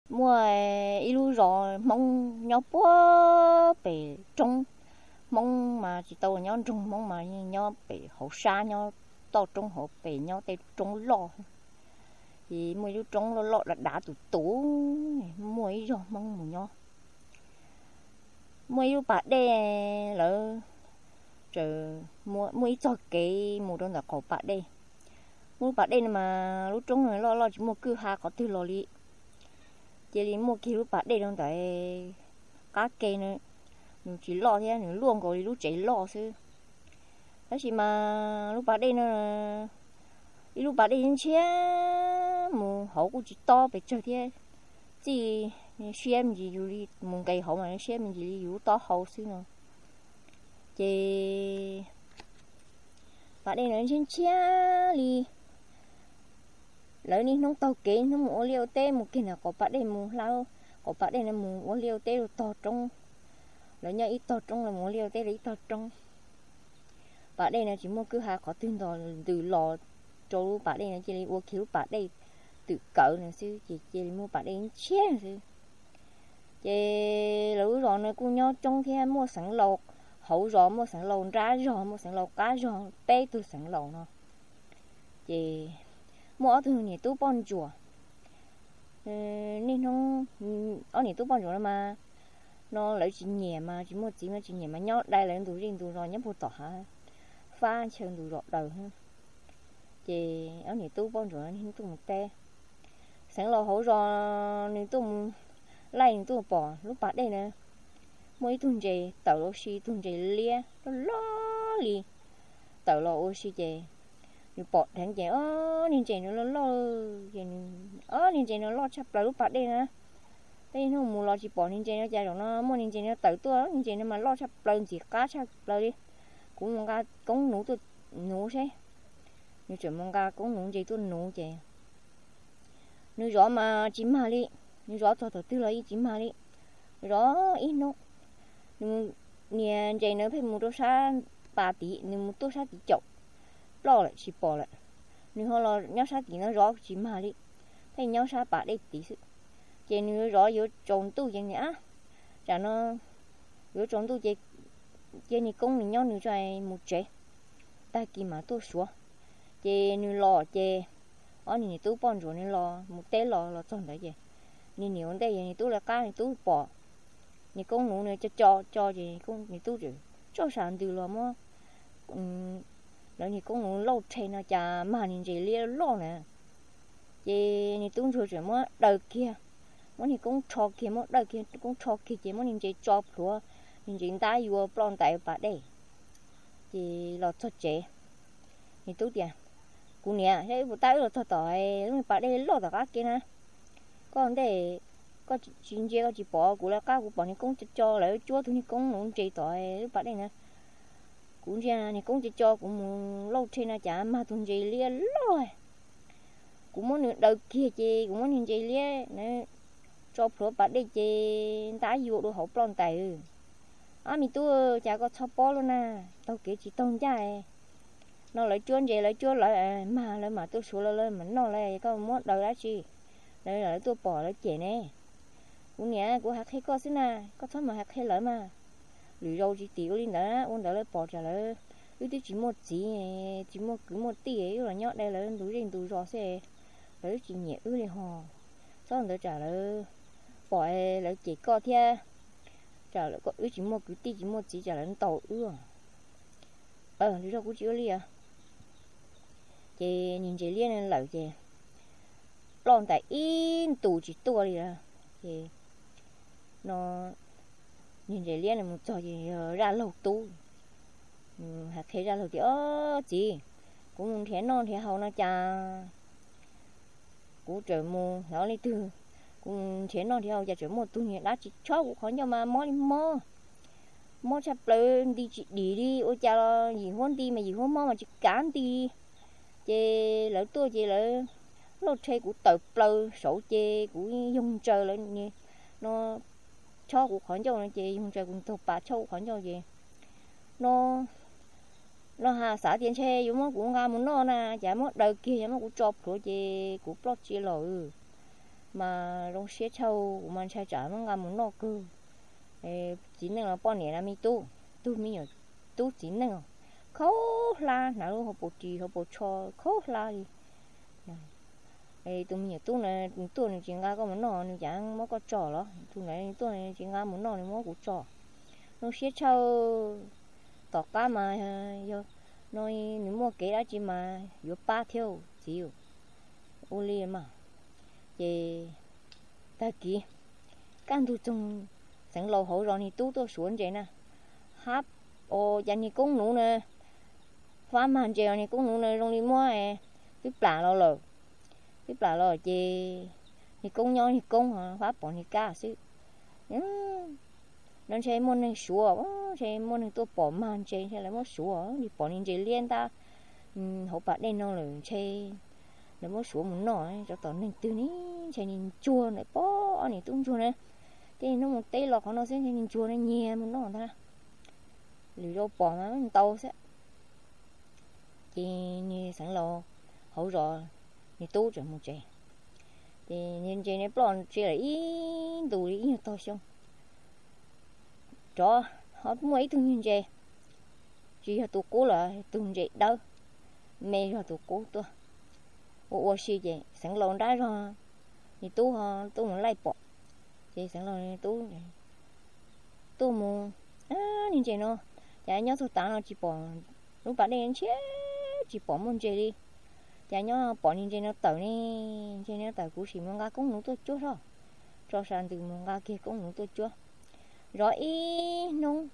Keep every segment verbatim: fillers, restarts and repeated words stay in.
mua ilu rồi mong nhau búa bị trông mong mà chỉ tàu nhau trông mong mà nhau bị hậu xa nhau tàu trông hậu bị nhau tay trông lo thì mua ilu trông lo lo là đã tủ tủ mua ilu rồi mong một nhau mua ilu bạc đê lỡ chờ mua mua ít cho cái một đôi là cổ bạc đê mua bạc đê mà lúc trông rồi lo lo chỉ mua cứ hai có tư lo đi chỉ đi mua kia lúc bạc đê đâu tại cá cây nữa chỉ lo thế nữa luôn rồi lúc chạy lo chứ đó chỉ mà lúc bạc đê nữa lúc bạc đê những chia mù hậu cũng chỉ to bị chơi thế chỉ xem gì dù đi mùng cây hậu mà xem gì dù to hậu xíu nữa chị bạc đê nữa trên chia đi lấy đi nông tàu kế nó mua liều tê một kia là có bạc đê mua lao có bạc đê là mua liều tê rồi to trong lấy nhau ít to trong là mua liều tê lấy to trong bạc đê là chỉ mua cứ hai có tiền rồi từ lò cho bạc đê là chỉ lấy uống kiểu bạc đê từ cỡ này xíu chị chỉ mua bạc đê chết xíu chị lũ rồi này cô nhau trong thế mua sẵn lột hậu rồi mua sẵn lột ra rồi mua sẵn lột cá rồi tê từ sẵn lột nó chị mua ở thường thì tú bon chùa nên nó ở này tú bon chùa mà nó lấy chỉ nhẹ mà chỉ một chỉ mà chỉ nhẹ mà nhót đây là đủ riêng đủ rồi nhấp một tỏ hả pha chân đủ rọt đầu ha thì ở này tú bon chùa nên tú một te sáng lò hổ rồi nên tú lại tú bỏ lúc bắt đây nè mỗi tuần gì tàu lô xi tuần gì lia nó lo li tàu lô xi gì như bọt thằng trẻ ơ nhìn trẻ nó lo ơ nhìn trẻ nó lo chập là lúc bắt đây nè đây nó mua lo chỉ bỏ nhìn trẻ nó chạy rồi nó mua nhìn trẻ nó tự tua nhìn trẻ nó mà lo chập lần chỉ cá chập lần đi cũng mong ca cũng nấu tôi nấu thế như chuyện mong ca cũng nấu gì tôi nấu trẻ như rõ mà chín mà đi như rõ cho tôi tư lấy chín mà đi rõ ít nấu nhìn trẻ nó phải mua đồ sa ba tỷ nhưng mua đồ sa tỷ chậu lo lại chỉ bỏ lại nếu họ lo nhau sát thì nó rõ chỉ mà đi thấy nhau sát bả đây tí sự trên nó rõ giữa trộn tu trên nhá chả nó giữa trộn tu trên trên này công thì nhau nữa chạy một chế ta kì mà tôi xuống trên nó lo trên ở này tôi bọn rồi nó lo một té lo lo tròn đấy chứ nên nhiều đây này tôi là cá này tôi bỏ này công nó này cho cho cho gì công này tôi rồi cho sản từ lo mà đó thì cũng lâu trên nó chả mà nhìn gì lia lo nè chị nhìn tung rồi rồi mà đời kia mà nhìn cũng cho kia mà đời kia cũng cho kia chị mà nhìn chị cho luôn nhìn chị ta vừa plon tại bà đây chị lo cho chị nhìn tốt tiền cũng nè thế vụ tay là thật tỏi lúc bà đây lo tất cả kia nè còn để có chuyện gì có chị bỏ cũng là cá cũng bỏ nhìn cũng cho lại chúa thôi nhìn cũng muốn chị tỏi lúc bà đây nè cũng ra này cũng chỉ cho cũng lâu trên là chả mà tuần gì lia rồi cũng muốn đầu kia chị cũng muốn nhìn chị lia nè cho phở bát đi chị tái vô đồ hộp lon tài à mình tôi chả có chop bó luôn nè tao kể chỉ tông trai nó lại chuôn gì lại chuôn lại mà lại mà tôi xuống lên lên mà nó lại có muốn đầu đó chi đây là tôi bỏ lại chị nè cũng nhẹ của hạt hay có xí nè có thằng mà hạt hay lợi mà lười rau chỉ tiêu lên đó, ôn đó là bỏ trả lại, cứ tí chỉ một chỉ, chỉ một cứ một tí ấy là nhót đây là túi riêng túi giò xe, lấy chỉ nhẹ ư này hò, sau đó trả lại bỏ lại chỉ co theo, trả lại có ư chỉ một cứ tí chỉ một chỉ trả lại tàu ư, ờ lười rau cũng chịu liền, chị nhìn chị liền nên lợi chị, lon tại in tủ chỉ tua đi à, chị nó nhìn thấy liên là một trò gì ra lầu tu hạt thế ra lầu thì ơ chị cũng thế non thế hậu nó cha cũng trời mù nó lấy từ cũng thế non thì hậu cha trời một tu nhẹ đã chỉ cho cũng khó nhau mà mò đi mò mò chập lên đi chị đi đi ôi cha gì hôn đi mà gì hôn mò mà chỉ cán đi chê lỡ tôi chê lỡ lột xe của tập lơ sổ chê của dùng trời lên như nó cho của khoản châu này chị dùng trời cũng thuộc bà châu khoản châu gì nó nó hà xã tiền xe giống nó cũng ra muốn nó nè chả mất đời kia chả mất cũng chọc của chị của plot chị rồi mà rong xe châu của mình chạy trả mà ngắm muốn nọ cơ chỉ nên là bao nhiêu là mi tu tu mi nhiều tu chỉ nên khó la nào họ bộ trì họ bộ cho khó la đi tụi mình tu này tu này chỉ nghe có muốn nọ này chẳng mới có trò đó tu này tu này chỉ nghe muốn nọ này mới có trò nó xe châu tỏ cá mà nói nếu mua cái đó chỉ mà có ba theo chịu ô li mà thì ta kì can tu trong sáng lâu hậu rồi thì tu tôi xuống vậy nè hấp ô giờ thì cũng nụ nè phá màn giờ thì cũng nụ nè trong đi mua này tiếp lạ lo rồi tiếp lạ rồi thì thì cũng nhau thì cũng hả phá bỏ thì cá xí nên chơi môn này sủa chơi môn này tôi bỏ màn chơi chơi lại mất sủa thì bỏ nên chơi liên ta hậu bạn đây nó là chơi nếu mất sủa muốn nói cho tao nên từ ní chơi nên chua này bỏ này tung chua này thì nó một tí lọt nó sẽ nên chua này nhẹ muốn nói ta lì đâu bỏ mà mình tàu sẽ thì như sáng lò hậu rồi thì tu cho một chơi thì nên chơi này bỏ chơi là ít đủ ít nhiều to xong cho họ cũng mấy tuần như vậy chỉ là tụi cố là tuần vậy đâu mẹ là tụi cố tôi ô xí vậy sáng lon đá rồi thì tu họ tu muốn lấy bỏ thì sáng lon tu tu muốn à như vậy nó chả nhớ tôi tao nó chỉ bỏ lúc bạn đi chết chỉ bỏ một chơi đi chả nhớ bỏ như vậy nó tẩu đi chơi nó tẩu cú xí mong gà cũng nấu tôi chúa rồi cho sang từ mong gà kia cũng nấu tôi chúa rồi ý nông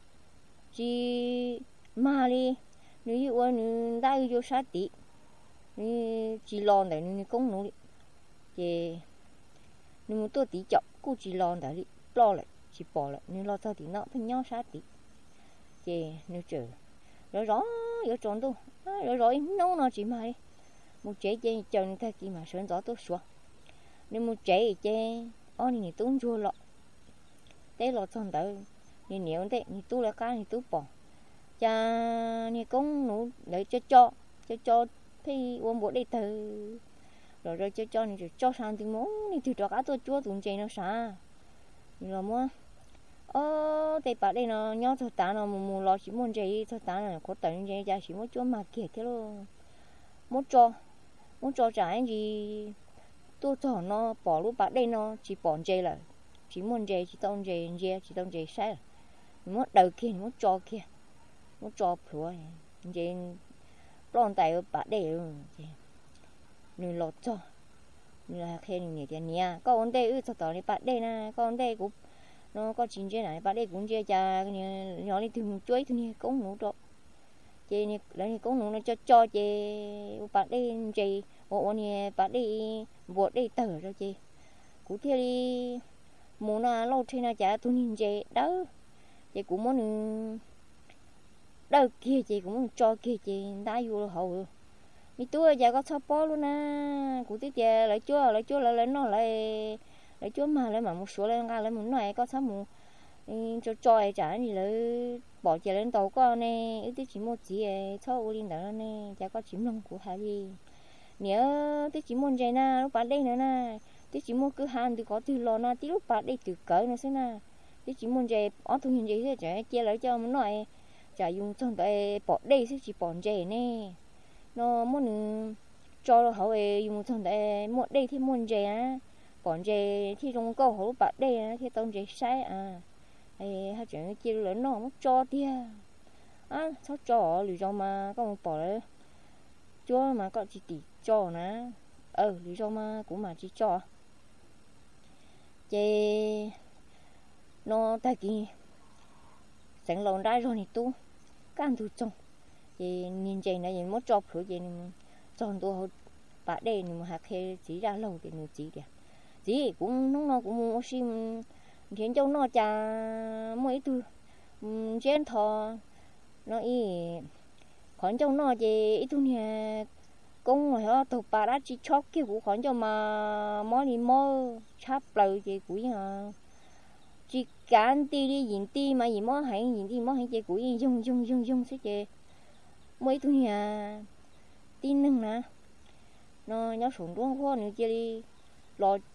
chỉ mà đi nếu như ở nếu đã yêu sát tí nếu chỉ lon đấy nếu cũng nấu đi thì nếu muốn tôi tí chọc cô chỉ lon đấy đi lo lại chỉ bỏ lại nếu lo cho tí nó phải nhau sát tí thì nếu chờ rồi rõ ở tròn tôi rồi rồi nông nó chỉ mà đi một chế chế chờ người ta kia mà sơn gió tôi xuống nếu một chế chế ở này tôi chua lọ té lọt xong tới thì nếu thế thì tôi là cá thì tôi bỏ cha thì cũng nấu để cho cho cho cho thì uống bữa đây từ rồi rồi cho cho thì cho sang thì muốn thì từ cho cá tôi chúa tụi chơi nó xa rồi mua ơ thì bà đây nó nhớ thôi ta nó mù lo chỉ muốn chơi thôi ta nó có tận chơi cha chỉ muốn chúa mà kia thế luôn muốn cho muốn cho trái gì tôi cho nó bỏ lúc bà đây nó chỉ bỏ chơi là chỉ muốn chơi chỉ tông chơi chơi chỉ tông chơi sai muốn đầu kia muốn cho kia muốn cho phủa chơi lon tay ở bát đây luôn nên lọt cho nên là khi người tiền nhà có vấn đề ở chỗ đó thì bát đây nè có vấn đề cũng nó có chuyện chơi này bát đây cũng chơi cha nhỏ đi tìm chuối thôi cũng nấu đó chơi này lấy cũng nấu nó cho cho chơi bát đây chơi ô nè bát đây bột đây tờ rồi chơi cú theo đi muốn là lâu trên là chả tôi nhìn chị đâu chị cũng muốn đâu kia chị cũng muốn cho kia chị đã vô hậu mi tôi giờ có sao bó luôn nè cụ tiếp giờ lại chúa lại chúa lại lấy nó lại lại chúa mà lại mà một số lên ra lại muốn này có sao muốn cho cho chả gì lại bỏ chị lên tàu con nè ít tí chỉ một chỉ cho u linh đó nè chả có chim lông của hai đi nếu tí chỉ muốn vậy nè lúc bạn đây nữa nè tí chỉ muốn cứ hàng thì có từ lò na tí lúc bạn đây từ cỡ nữa xem na tí chỉ muốn vậy ở thu hình vậy thì chả chia lại cho muốn nói chả dùng trong tay bỏ đây sẽ chỉ bỏ vậy nè nó muốn cho họ về dùng trong tay một đây thì muốn vậy á bỏ vậy thì trong câu họ bạn đây thì tông vậy sai à hay hai chuyện chia lớn nó muốn cho tia à sao cho lý do mà có một bỏ đấy chúa mà có chỉ tỷ cho nè ừ lý do mà cũng mà chỉ cho chị nó ta kì sáng lồng ra rồi thì tu can tu trong chị nhìn chị này nhìn mất cho phở chị chọn tu bà đây nhưng mà hạt he chỉ ra lâu thì nó chỉ kìa chỉ cũng nó nó cũng mua sim khiến cho nó cha mấy tu trên thò nó ý còn trong nó chị ít tu nè công rồi họ tụt bà đã chỉ chót kia cũng còn cho mà món gì mơ chắp lời chị cũng hả chỉ cán ti đi nhìn ti mà gì món hay nhìn ti món hay chị cũng dùng dùng dùng dùng sẽ chị mấy thứ nhà tin nưng nè nó nhớ xuống đúng không nữa chị đi lo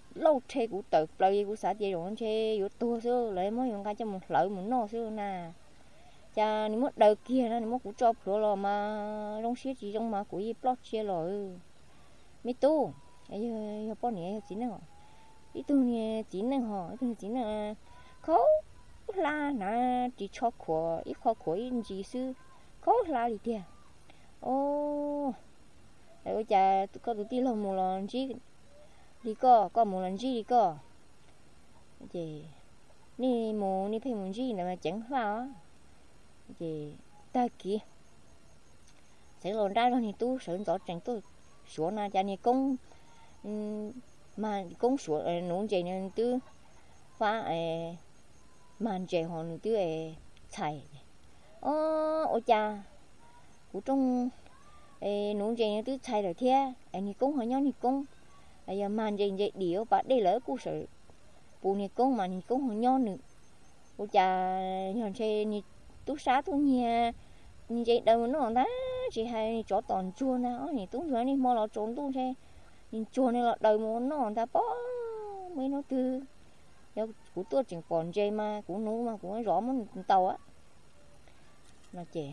lâu chơi cũng tự lời cũng xả tiền rồi chơi yếu tua xưa lấy mỗi người cho một lợi một nọ xưa nè cha nếu mất đời kia nó nếu mất cũng cho rồi là mà trong xí chỉ trong mà cũng y plot chia rồi mấy tu ấy giờ bao nhiêu chín nữa ít tu nè chín nữa họ ít tu chín là khó là nè chỉ cho của ít khó của ít gì xưa khó là gì kia ô đấy cha có tụi ti lòng một lần chỉ đi co có một lần chỉ đi co thì ni một ni phải một chỉ là chẳng vào thì ta kì sẽ lồn ra rồi thì tu sớm rõ chẳng tôi xuống là cha ni công mà công xuống nón chạy nên tu phá màn chạy họ nữa tu chạy ô ô cha của trong nón chạy nên tu chạy rồi thế anh ni công họ nhau ni công bây giờ màn chạy chạy điệu bạn đây lỡ cú sợ bù ni công mà ni công họ nhau nữa ô cha nhon chạy ni tú sát tú nhia như vậy đâu nó đó chỉ hay cho toàn chua nào thì tú rồi ni mua lọ trốn tú xe nhìn chua này là đời muốn nó ta bó mấy nó tư giờ của tôi chỉ còn dây mà của nó mà của rõ món tàu á nó chè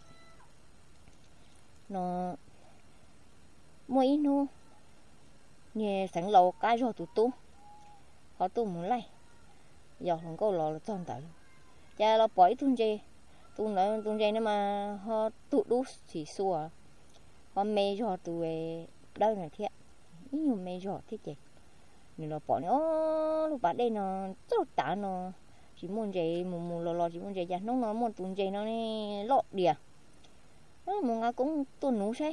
nó mỗi nó nghe sẵn lầu cái rồi tụt tú họ tu muốn lấy giờ không có lò là toàn tự cha nó bỏ thun dây tu nói tu dây nó mà họ tụ đu chỉ xua họ mê cho tụ đâu này thiệt nhiều mê cho thế chị nên nó bỏ nó lúc bạn đây nó rất tả nó chỉ muốn dây mù mù lò lò chỉ muốn dây cha nó nó muốn tu dây nó này lọt đìa nó muốn cá cũng tu nấu xe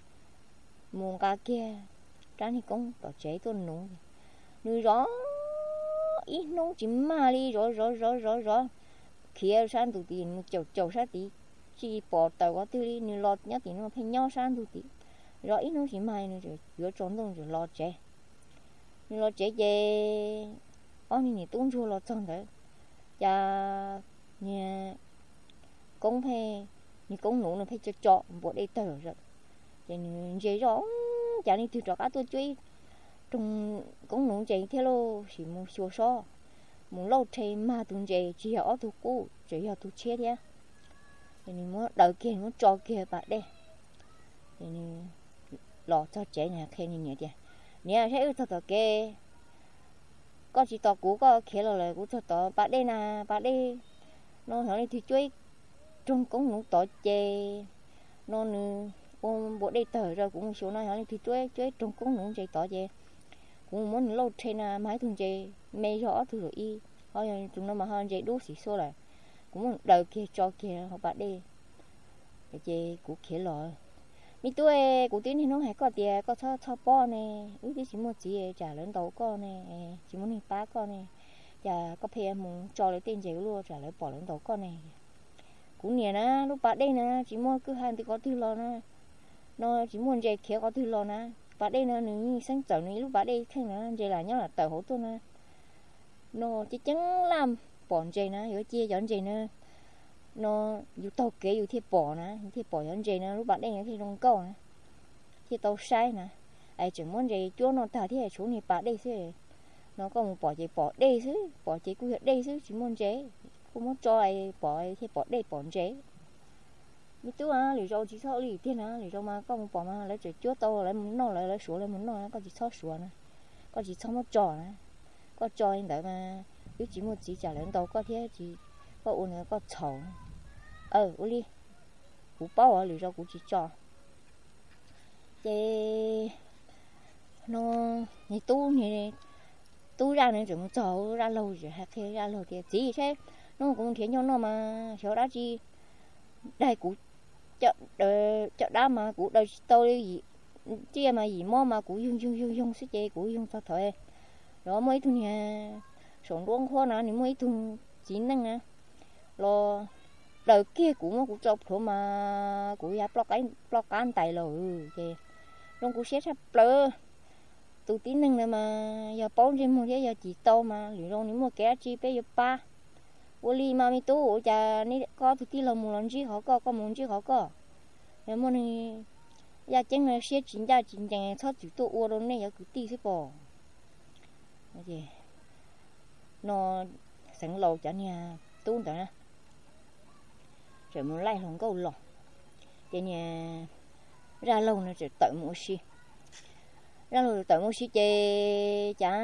muốn cá kia trái thì cũng bỏ chế tu nấu nuôi gió ít nấu chỉ mà đi rồi rồi rồi rồi rồi kia san tụi tiền chầu chầu sát tí chỉ bỏ tàu có tư đi như lọt nhá thì nó phải nhau san tụi tí rồi ít nó chỉ mai nữa rồi giữa trốn đông rồi lọt chế như lọt chế chế ông này tung chua lọt tròn đấy cha nhà công phải như công nụ nó phải cho chọ bộ đây tờ rồi thì chế rõ cha này từ trọ cá tôi chơi trong công nụ chế theo lô chỉ một số số muốn lâu chơi mà tụi chị chỉ ở tụi cũ chỉ ở tụi chết nhá thì mình muốn đầu kia muốn cho kia bạn đây thì lọ cho trẻ nhà khen như nhỉ kìa nè thấy tao tao kia có chỉ tao cũ có kia là lời của tao tao bạn đây nè bạn đây nó hỏi thì chơi trong cũng nụ tao chơi nó nè ôm bộ đây tờ rồi cũng số nó hỏi thì chơi chơi trong cũng nụ chơi tao chơi cũng muốn lâu chơi nè máy thùng chơi mê rõ thứ rồi y thôi chúng nó mà hơn chơi đu xì xô lại cũng đầu kia cho kia họ bạn đi để chơi cũng kia rồi mi tuổi của tiếng thì nó hay có tiền có cho cho bo này ước tí chỉ một chỉ trả lớn đầu con này chỉ muốn hình ba con này và có phải muốn cho lấy tiền chơi luôn trả lấy bỏ lớn đầu con này cũng nhiều nè lúc bạn đây nè chỉ muốn cứ hai thì có thứ lo nè nó chỉ muốn chơi kia có thứ lo nè bạn đây nè nếu sáng trở này lúc bạn đây thấy nè chơi là nhớ là tờ hỗ tôi nè nó chỉ chẳng làm bọn chơi nè rồi chia chọn chơi nè nó dù tàu kế dù thiệt bỏ nè thiệt bỏ chọn chơi nè lúc bạn đây thì đông câu nè thì tàu sai nè ai chỉ muốn chơi chúa nó thả thì chú này bạn đây chứ nó có một bỏ chơi bỏ đây chứ bỏ chơi quy hoạch đây chứ chỉ muốn chơi không muốn cho ai bỏ thì bỏ đây bỏ chơi biết tú à lý do chỉ sao lý tiền à lý do mà có một bỏ mà lấy chơi chúa tàu lấy muốn nó lấy lấy số lấy muốn nó có chỉ sao số nè có chỉ sao một trò nè có cho anh đợi mà cứ chỉ một chỉ trả lớn đầu có thế chỉ có uống nữa có chầu ờ uống đi cú bao à lý do cú chỉ cho thế nó này tu này tu ra này chúng chầu ra lâu rồi hay thế ra lâu thì chỉ thế nó cũng thế nhau nó mà thiếu đã chi đây cú chợ chợ đá mà cú đời tôi gì chia mà gì mua mà cú dùng dùng dùng dùng sức chơi cú dùng sao thôi rồi mấy thùng nhà sống luôn khó nào thì mấy thùng chín năng nè lo đời kia cũng nó cũng chọc thôi mà cũng ya block cái block cái tay rồi thì trong cũng xét sắp lỡ tụ tín năng này mà giờ bốn trên một thế giờ chỉ tàu mà liệu đâu nếu mà kéo chi bây giờ ba vô li mà mi tu ở nhà ní có tụ tín là một lần chi họ có có một chi họ có nếu mà này giờ chẳng là xét chính ra chính chẳng thoát chịu tu uo đâu này giờ cứ tí xí bỏ gì nó sẵn lâu cho nhà tu đó nè rồi muốn lại lòng câu lọ cho nhà ra lâu nó chỉ tự mua xí ra lâu tự mua xí chơi chả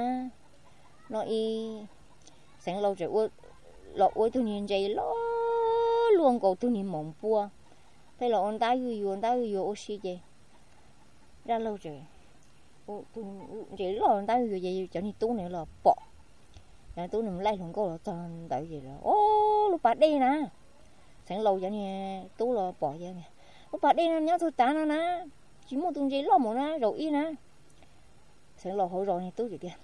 nó y sẵn lâu rồi uống lọ uống tu nhiên chơi ló luôn cầu tu nhiên mỏng bua thế là ông ta yêu ông ta yêu ô xí chơi ra lâu rồi tu chơi lọ ông ta yêu chơi cho nên tu này là bỏ là tu nằm lại lòng câu là toàn tại gì là ô lúc bà đi nè sáng lâu cho nên tu là bỏ ra nè lúc bà đi nè nhớ tôi tán nó nè chỉ một tuần chơi lọ một nè rồi y nè sáng lâu hồi rồi này tu gì kìa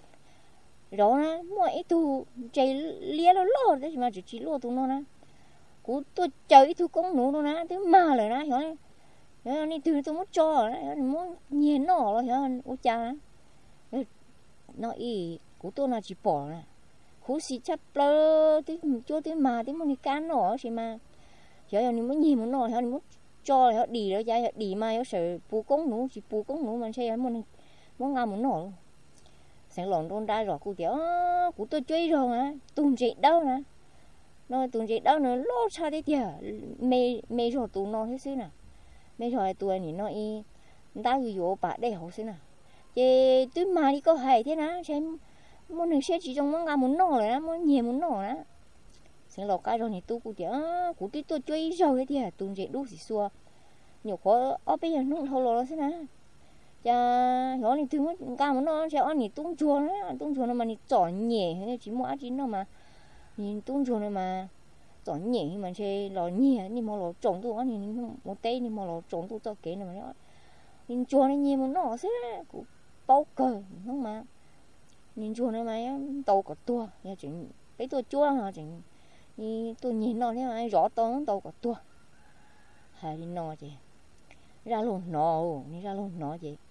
rồi nè mỗi tu chơi lia nó lọ đấy mà chỉ chỉ lọ tu nó nè cú tôi chơi tu công nụ nó nè thứ mà rồi nè hiểu không hiểu từ tôi muốn cho nè muốn nhìn nó rồi hiểu không ô cha nè nó y cú tôi là chỉ bỏ nè cú xí chắp lơ tí cho tí mà tí muốn can nó gì mà hiểu không muốn nhìn muốn nó hiểu muốn cho hiểu đi đó cha đi mà hiểu sợ bù công nụ chỉ bù công nụ mà xem muốn muốn ngao muốn nổ sáng lòn đôn đai rồi cú kiểu cú tôi chơi rồi mà tuần chị đâu nè nó tuần chị đâu nữa lo cha thế kìa mê mê rồi tụ nó hết xứ nè mê rồi tụi này nó y ta cứ vô bà đây hậu xứ nè chứ tôi mà đi có hay thế nè xem muốn được xe chỉ trong muốn ngao muốn nổ rồi đó muốn nhiều muốn nổ đó sáng lò cái rồi này tôi cú kiểu cú tôi tôi chơi rồi thế kìa tuần chị đu xì xua nhiều khó ở bây giờ nó thâu lò xứ nè cha nhỏ này thứ mất cao mà nó sẽ ăn nhỉ tung chua đấy tung chua nó mà nhỉ chọn nhẹ hay chỉ mua chín đâu mà nhìn tung chua này mà chọn nhẹ mà chơi lò nhẹ nhưng mà lò trồng tôi ăn nhìn một tay nhưng mà lò trồng tôi cho kế này mà nó nhìn chua này nhiều mà nó sẽ cũng bao cờ không mà nhìn chua này mà tàu có tua nhà chỉnh cái tua chua hả chỉnh như tôi nhìn nó thế mà rõ to tàu có tua hay đi nó chị ra luôn nó đi ra luôn nó chị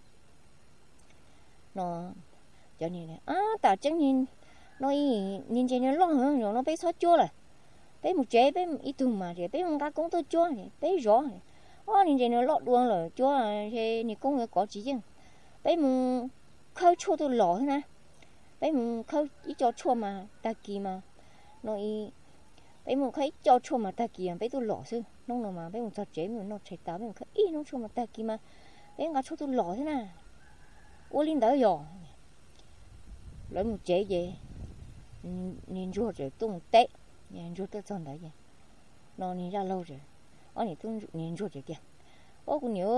nó cho nên này à ta chẳng nhìn nó nhìn trên nó lo hơn rồi nó bé xót chua rồi bé một chế bé ít tuần mà thì bé không cá cũng tôi chua thì bé rõ này ô nhìn trên nó lọt luôn rồi chua thì nhìn cũng có chỉ chứ bé một khâu chua tôi lọ thế nè bé một khâu ít cho chua mà ta kỳ mà nó bé một khâu cho chua mà ta kỳ bé tôi lọ chứ nó nào mà bé một cho chế mà nó chạy táo bé một khâu ít nó chua mà ta kỳ mà bé cá chua tôi lọ thế nè ô linh đỡ rồi lấy một chế gì nhìn ruột rồi tung tệ nhìn ruột tôi chọn đấy gì nó nhìn ra lâu rồi ở này tung nhìn ruột rồi kìa ô cũng nhớ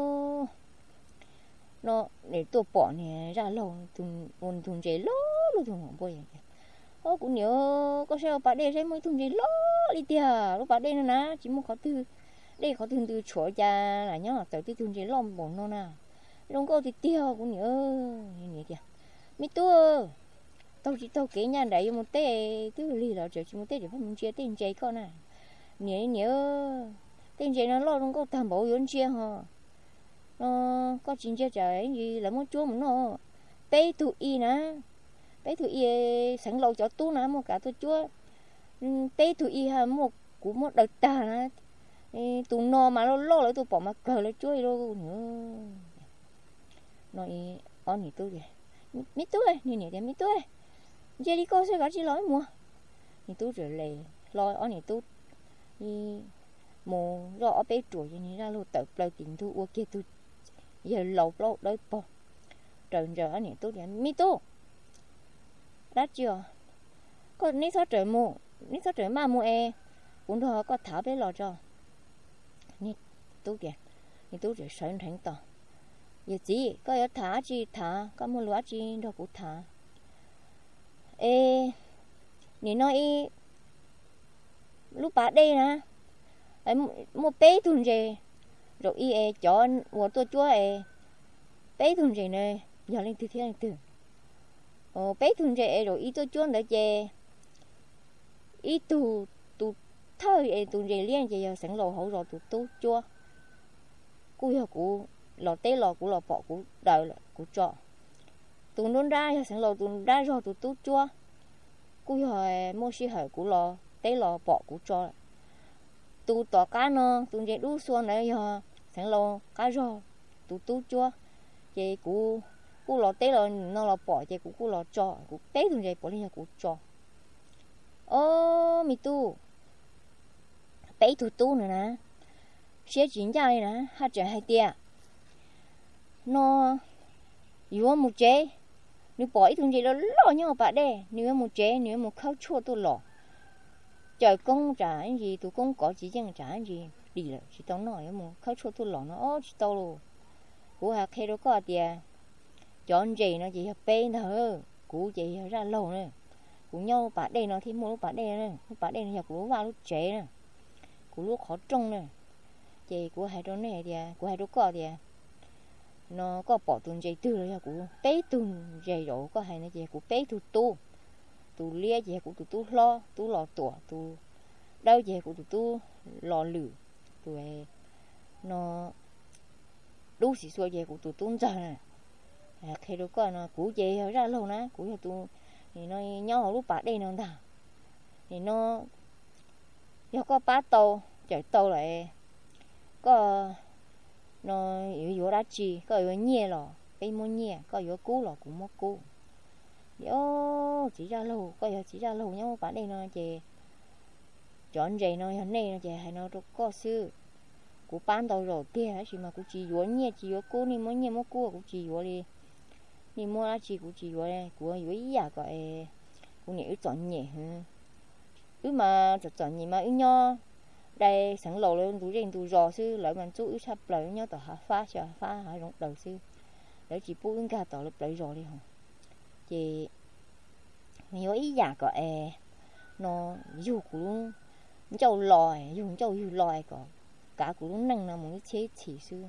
nó để tôi bỏ này ra lâu tung tung tung chế lố luôn tung không bôi kìa ô cũng nhớ có sao bà đây thấy mới tung chế lố đi tiệt lúc bà đây nữa nè chỉ một khó từ đây khó từ từ chỗ cha là nhá tới từ tung chế lom bỏ nó nè đông câu thì tiêu cũng nhớ như vậy kìa mi tua tao chỉ tao kể nhà đấy một té cứ lì là chỉ một té để phát mình chia tiền chơi con à nhớ nhớ tiền chơi nó lo đông câu tham bảo yến chia hả nó có chuyện chơi trời gì là muốn chúa mà nó bé tụi y nè bé tụi y sẵn lâu cho tú nè một cả tôi chúa bé tụi y ha một của một đợt ta nè tụi nó mà nó lo lại tụi bỏ mà cờ lại chúa đâu nữa nói on thì tôi kìa mít tôi nhìn nhỉ mít tôi giờ đi coi sẽ có gì lỗi mua thì tôi rồi lề lôi on thì tôi đi mua rõ bé chuột như này ra luôn tập lời tiền tôi ok tôi giờ lột lột đôi bò trời trời on thì tôi thì mít tôi đã chưa có nít thoát trời mua nít thoát trời mà mua e cũng thôi có thả bé lò cho nít tôi kìa thì tôi rồi sợ thành to giờ gì có ở thả chi thả có mua lúa chi đâu cũng thả ê nhìn nói lúc bà đây nè ấy một bé thùng gì rồi y ê cho của tôi chúa ê bé thùng gì này giờ lên từ thiên từ ồ bé thùng gì rồi y tôi chúa nữa chè y tù tù thôi ê tù gì liên chè giờ sẵn lộ hậu rồi tù tú chúa cú giờ cú lò té lò của lò bỏ của đời là của trọ tụi nó ra sẵn lò tụi ra rồi tụi tú chua cú hỏi mua xí hỏi của lò té lò bỏ của trọ tụi tỏ cá nó tụi dễ đu xuân đấy giờ sẵn lò cá rồi tụi tú chua vậy cú cú lò té rồi nó lò bỏ chạy cú cú lò cho cú té tụi chạy bỏ lên cú cho ô mi tu bé tụi tu nữa nè xe chuyển ra đây nè hai trẻ hai tia nó yếu một chế nếu bỏ ít thùng gì đó lo nhau bạn đây nếu một chế nếu một khâu chua tôi lọ trời công trả cái gì tôi cũng có chỉ chẳng trả cái gì đi rồi chỉ tao nói một khâu chua tôi lọ nó ó chỉ tao luôn của hạt khi đó có tiền chọn gì nó chỉ bên thôi của gì ra lâu nữa của nhau bạn đây nó thì mua bạn đây nữa bạn đây là của vào lúc chế nữa của lúc khó trông nữa chị của hai đứa này thì của hai đứa có thì nó có bỏ tuần dây từ rồi của bé tuần dây rồi có hai nó gì của bé tu tu tu lia gì của tu tu lo tu lò tủa tu đâu gì của tu tu lò lử tu nó đủ sự xua gì của tu tu giờ này khi đó có nó của gì ra lâu nè của tu thì nó nhau lúc bạn đây nó thà thì nó do có bá tàu chạy tàu lại có nó yếu yếu đã chi có yếu nhẹ lò bây muốn nhẹ có yếu cũ lò cũng mất cũ yếu chỉ ra lâu có yếu chỉ ra lâu nhau bạn đây nó chỉ chọn gì nó hôm nay nó chỉ hay nó có sư của bán tàu rồi kia chỉ mà cũng chỉ yếu nhẹ chỉ yếu cũ ni muốn nhẹ mất cũ cũng chỉ yếu đi ni mua đã chi cũng chỉ yếu đây của yếu ý à gọi cũng nhẹ chọn nhẹ hơn cứ mà chọn nhẹ mà yếu nho đây sẵn lầu lên túi riêng túi giò sư lại mình chú sắp lại nhau tỏ hạ phá cho phá hai rộng đầu sư để chỉ bố ứng cả tỏ lập lại rồi đi hả chị nhiều ý giả có e nó dù cũng châu lòi dùng châu dù lòi có cả cũng nâng là một cái chế chỉ sư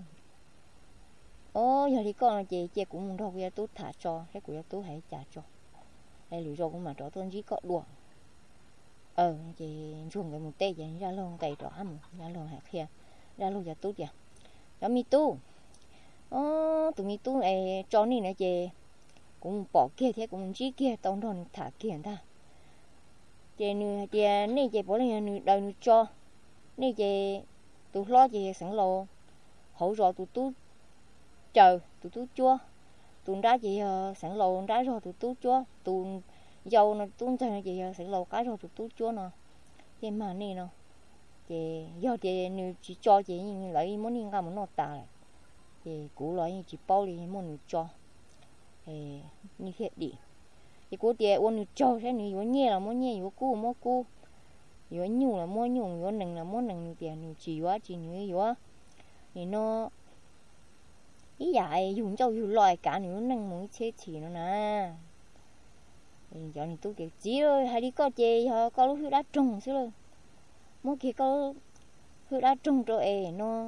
ô giờ thì con là chị chị cũng muốn đâu bây giờ tôi thả cho cái của tôi hãy trả cho đây lùi rồi cũng mà cho tôi chỉ có đùa ờ chị dùng cái một tê vậy ra luôn cày rõ mà ra luôn hạt kia ra luôn giờ tốt vậy đó mi tu ô tụi mi tu này cho này nè chị cũng bỏ kia thế cũng chỉ kia tông đòn thả kia ta chị nè chị này chị bỏ lên nè đời nè cho này chị tụi lo chị sẵn lô hỗ rồi tụi tú chờ tụi tú chua tụi đá chị sẵn lô đá rồi tụi tú chua tụi dầu nó tuôn ra chị sẽ lâu cái rồi tụt tút chúa nó cái mà này nó chị do chị nếu chỉ cho chị nhưng lại muốn nhìn cả muốn nó tà lại thì cũ lại chỉ bao đi muốn cho thì như thế đi thì cũ thì muốn cho thế này muốn nhẹ là muốn nhẹ muốn cũ muốn cũ muốn nhung là muốn nhung muốn nâng là muốn nâng tiền nếu chỉ quá chỉ như quá thì nó ý dạy dùng cho dùng loại cả nếu nâng muốn chế chỉ nó nè giờ này tôi kiểu chỉ rồi hay đi có chè họ có lúc đã trồng xíu rồi mỗi khi có lúc đã trồng rồi nó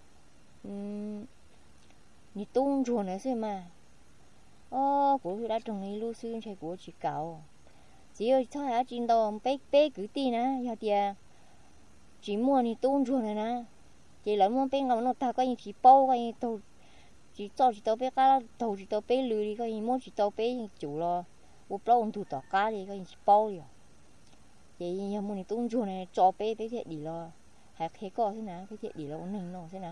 như tung chuồn nữa xíu mà ô của lúc đã trồng này lúc xưa chạy của chỉ cào chỉ ơi thôi hả trên đầu bé bé cứ tin nè giờ thì chỉ mua như tung chuồn này nè chỉ là mua bé ngọc nó ta có những chỉ bao cái tàu chỉ cho chỉ tàu bé cá tàu chỉ tàu bé lười đi có những mua chỉ tàu bé chủ lo bố bao ông thủ tỏ cá đi cái bao rồi vậy nhà mình tung chuồn này cho bé bé thiệt đi lo hạt thế có thế nào cái thiệt đi lo nâng nó thế nào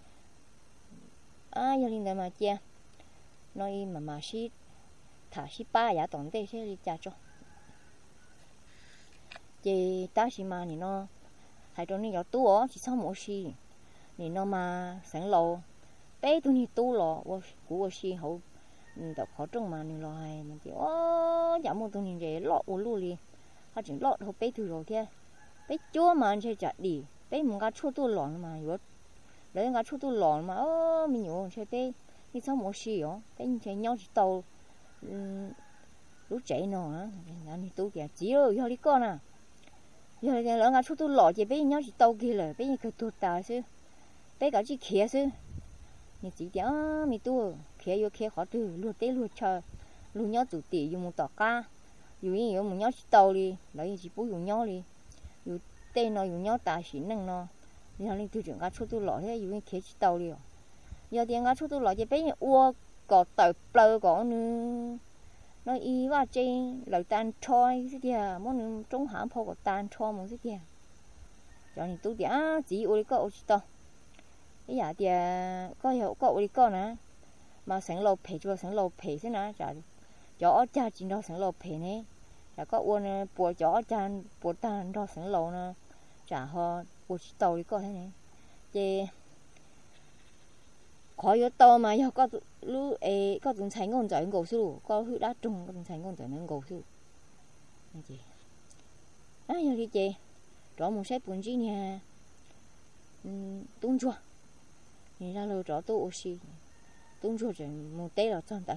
à giờ linh mà chia nói mà mà xí thả xí ba giá tổng tê sẽ đi trả cho chị ta xí mà thì nó hai đứa này có tu ó chỉ sau mỗi xí thì nó mà sáng lâu bé tụi này tu lo của xí hậu đọc khó trông mà nên lo hay mình chỉ ô giả một tuần nhìn về lọ u lu đi họ chỉ lọ thôi bé thử rồi kia bé chúa mà anh chơi chặt đi bé muốn cá chua tu lỏng mà yếu lấy cá chua tu lỏng mà ô mình nhổ chơi bé đi sau một xí ó bé chơi nhau chỉ tàu lúc chạy nó á anh đi tu kìa chỉ rồi giờ đi con à giờ giờ lấy cá chua tu lỏng chỉ bé nhau chỉ tàu kia rồi bé cái tuột tà chứ bé cả chỉ khía chứ như chỉ tiếc mình tu khía yêu khía khó từ luôn té luôn chờ luôn nhớ tụt tỉ dùng một tỏ ca dùng như dùng một nhớ tàu đi lấy chỉ bố dùng nhớ đi dùng tên nó dùng nhớ tài xỉn năng nó giờ lên từ trường cá chua tu lọ thế dùng khía chỉ tàu đi giờ tiền cá chua tu lọ chỉ bé như ua cỏ tỏi plơ cỏ nữa nó y vào trên lời tan trôi cái kia món trong hãm phô có tan trôi một cái kia giờ này tu tiếc chỉ ua có chỉ tàu cái giả thì có hiệu cậu đi con á mà sáng lầu phê cho sáng lầu phê thế nào chả chó cha chỉ đó sáng lầu phê này chả có uốn bùa chó cha bùa ta đó sáng lầu nè chả họ bùa chỉ tàu đi coi thế này chứ khó yếu tàu mà có lu ấy có từng tránh ngon giỏi ngầu sư có hư đá trùng có từng tránh ngon giỏi nên ngầu sư này chị à giờ đi chị đó một set bốn chín nha tung chua nhìn ra lâu đó tôi oxy tung chua chỉ một té là xong tại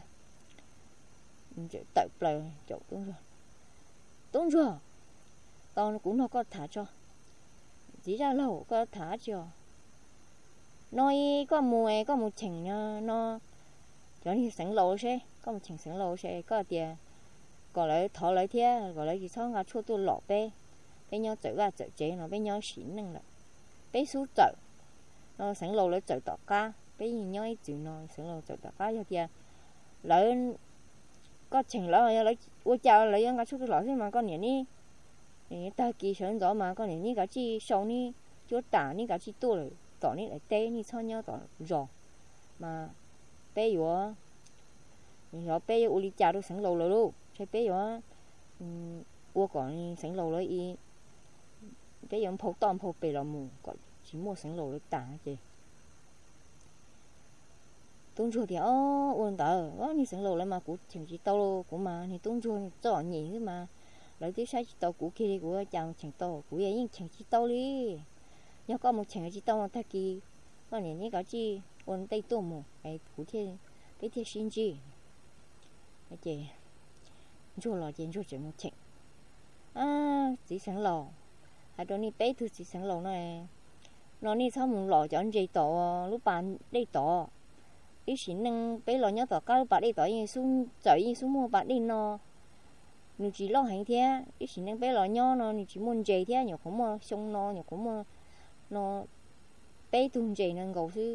tại lời chỗ tung chua tung chua tao cũng nó có thả cho chỉ ra lâu có thả cho nói có mùa có một chừng nó cho như sáng lâu xe có một chừng sáng lâu xe có tiền còn lại thọ lại thế còn lại chỉ xong ngã chua tôi lọ bé bé nhau chở ra chở chế nó bé nhau xỉn năng lại bé số chở nó sáng lâu lại chở tọt cá bé nhìn nhau chịu nó sáng lâu chở tọt cá cho tiền lại có chừng lại lại ôi chào lại ngã chua tôi lọ thế mà con nhỉ ní thì ta kỳ sớm đó mà con nhỉ ní cả chi sâu ní chúa tả ní cả chi tôi rồi tỏ ní lại tê ní cho nhau tỏ rõ mà bé yếu nhỏ bé u li cha đâu sáng lâu rồi luôn sai bé yếu u còn sáng lâu rồi y bé yếu phô tôm phô bể là mù còn chỉ mua sáng lâu rồi tả chứ tung chua thì ô uốn tờ có như sáng lâu rồi mà cũng chẳng chỉ tao luôn cũng mà thì tung chua cho nhỉ chứ mà lấy tiếp sai chỉ tao cũng kia của chàng chẳng tao cũng vậy nhưng chẳng chỉ tao đi nhớ có một chẳng chỉ tao mà thay kỳ con này như cái chi uốn tay tôm mù cái cũng thế cái thế xin chi cái gì chua lò chén chua chỉ một chén à chỉ sáng lò hay đó ni bé thứ chỉ sáng lò này nó ni sao muốn lò cho anh dây tỏ lúc bạn đây tỏ cái xin năng bé lò nhớ tỏ cao lúc bạn đây tỏ như xuống chảy như xuống mua bạn đi nó nếu chỉ lo hành thế cái xin năng bé lò nhớ nó nếu chỉ muốn dây thế nhiều cũng mà xong nó nhiều cũng mà nó bé tuôn dây năng gầu sư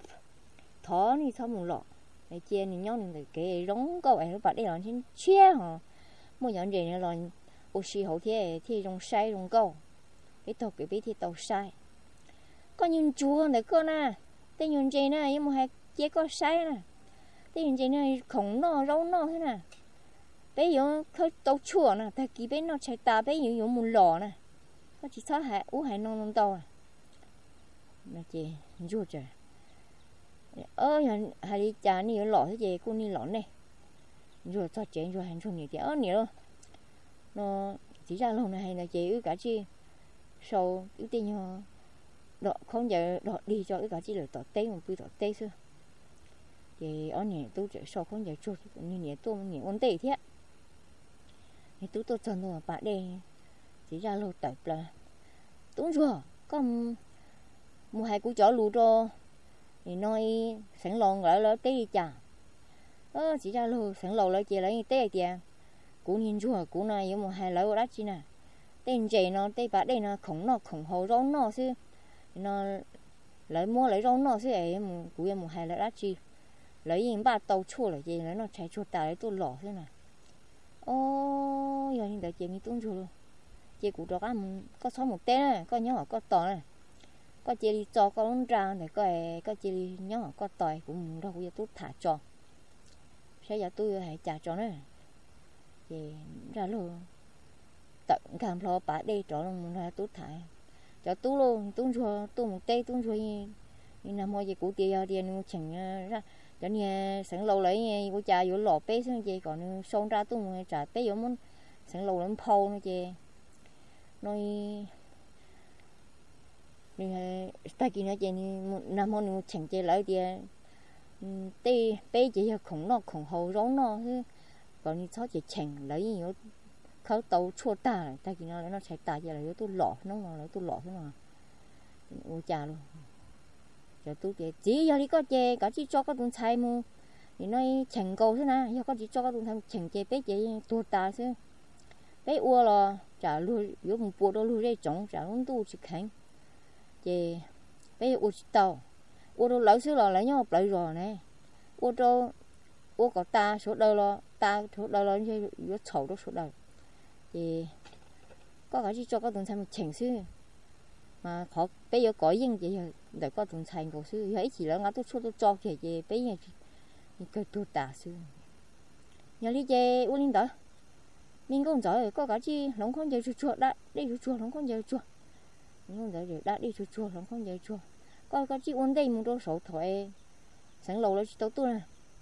thó ni sao muốn lò cái chia ni nhớ nên cái rống câu ấy lúc bạn đây là trên chia hả mua nhận dây này là oxy hậu thế thì rong sai rong câu cái tàu cái bé thì tàu sai có nhìn chúa này cơ nè cái nhìn dây này nhưng mà hai chế có sai nè cái nhìn dây này khổng nó rau nó thế nè bé yếu khơi tàu chua nè ta kỹ bé nó chạy ta bé yếu yếu một lò nè có chỉ sao hại ú hại non non tàu à mà chị chúa trời ơ hẳn hay đi chả nhiều lò thế gì cô đi lò này chúa cho chén chúa hành chúa nhiều thì ơ nhiều nó chỉ ra lâu này là chị ư cả chi sau ưu tiên nhau đó không giờ đó đi cho ư cả chi là tọt tê một bữa tọt tê xưa thì ở nhà tôi chỉ sau không giờ chua như nhà tôi nhà ôn tê thế thì tôi tôi chọn rồi bạn đây chỉ ra lâu tập là đúng rồi có một hai cú chó lù cho thì nói sẵn lon lại lấy tê đi chả ơ chỉ ra lâu sẵn lâu lấy chị lấy tê tiền cú nhìn chua cú này giống một hai lấy đắt chi nè tên chị nó tên bà đây nó khổng nó khổng hồ rau nó chứ nó lấy mua lấy rau nó chứ ấy một cú một hai lấy đắt chi lấy những ba tàu chua là gì lấy nó chạy chua ta lấy tôi lỏ thế này ô giờ nhìn thấy chị mi tung chua luôn chị cú đó ăn có sáu một té này có nhớ có tỏi này có chị đi cho con ra này có có chị đi nhớ có tỏi cũng đâu bây giờ tôi thả cho sẽ giờ tôi hãy trả cho nữa thì ra luôn tận cảm lo bà đây cho nó là tốt thải cho tú luôn tung chua tu một tê tung chua như là mọi gì của tiền tiền chẳng ra cho nên sáng lâu lấy của cha vô lọ bé xong chị còn xôn ra tu trả bé vô muốn sáng lâu lắm phâu nữa chị nói ta kia nói chị năm món chẳng chị lấy tiền tê bé chị khổng nó khổng hậu rống nó còn như sao chị chẳng lấy nhiều khâu tàu chua ta ta kia nó nó chạy ta giờ là tôi lọ nó nó lấy tôi lọ thế mà ôi cha luôn giờ tôi kể chỉ giờ đi có chè có chỉ cho các tuần菜mu thì nói chẳng cầu thế nào giờ có chỉ cho các tuần菜chẳng chè bé chè tua ta chứ bé ua là trả luôn yếu một bộ đó luôn đây trống trả luôn tu chỉ khánh chè bé ua chỉ tàu ua đâu lấy xíu là lấy nhau lấy rồi này ua đâu ua có ta số đời lo ta số đời lo như yếu xấu đó số đời thì có cái chỉ cho các tuần菜một chẳng xíu mà khó bây giờ có những gì để có tuần thành của sư ấy chỉ là ngã tôi cho tôi cho kể gì bây giờ thì cái tu tả sư nhà lý chế u linh đó mình cũng giỏi có cái chi lóng không giờ chùa đã đi chùa lóng không giờ chùa mình cũng giỏi đã đi chùa lóng không giờ chùa có cái chi ổn định một đôi số thoại sáng lâu là chỉ tao tu nè